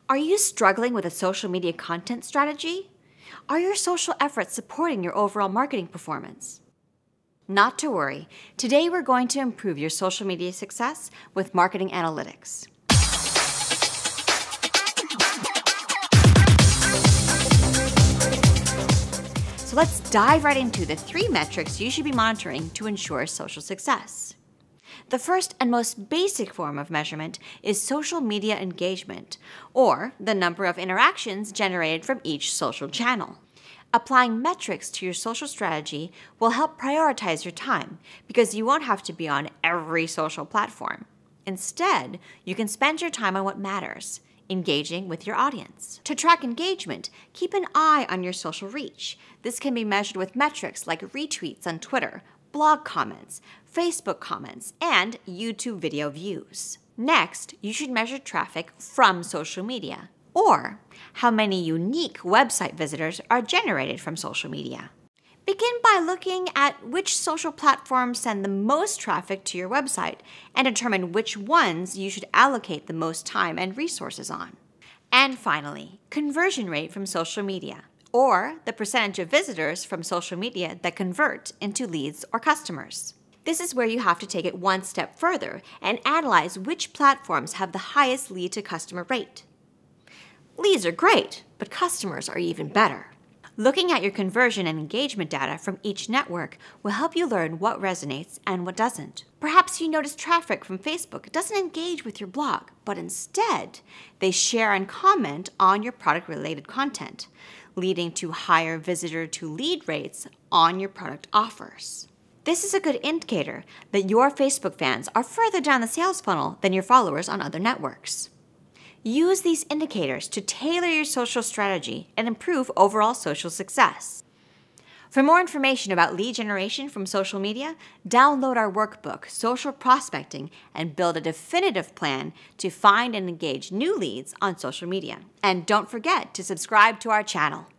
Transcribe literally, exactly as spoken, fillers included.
Are you struggling with a social media content strategy? Are your social efforts supporting your overall marketing performance? Not to worry. Today we're going to improve your social media success with marketing analytics. So let's dive right into the three metrics you should be monitoring to ensure social success. The first and most basic form of measurement is social media engagement, or the number of interactions generated from each social channel. Applying metrics to your social strategy will help prioritize your time because you won't have to be on every social platform. Instead, you can spend your time on what matters, engaging with your audience. To track engagement, keep an eye on your social reach. This can be measured with metrics like retweets on Twitter, blog comments, Facebook comments, and YouTube video views. Next, you should measure traffic from social media, or how many unique website visitors are generated from social media. Begin by looking at which social platforms send the most traffic to your website and determine which ones you should allocate the most time and resources on. And finally, conversion rate from social media, or the percentage of visitors from social media that convert into leads or customers. This is where you have to take it one step further and analyze which platforms have the highest lead to customer rate. Leads are great, but customers are even better. Looking at your conversion and engagement data from each network will help you learn what resonates and what doesn't. Perhaps you notice traffic from Facebook doesn't engage with your blog, but instead, they share and comment on your product-related content, leading to higher visitor-to-lead rates on your product offers. This is a good indicator that your Facebook fans are further down the sales funnel than your followers on other networks. Use these indicators to tailor your social strategy and improve overall social success. For more information about lead generation from social media, download our workbook, Social Prospecting, and build a definitive plan to find and engage new leads on social media. And don't forget to subscribe to our channel.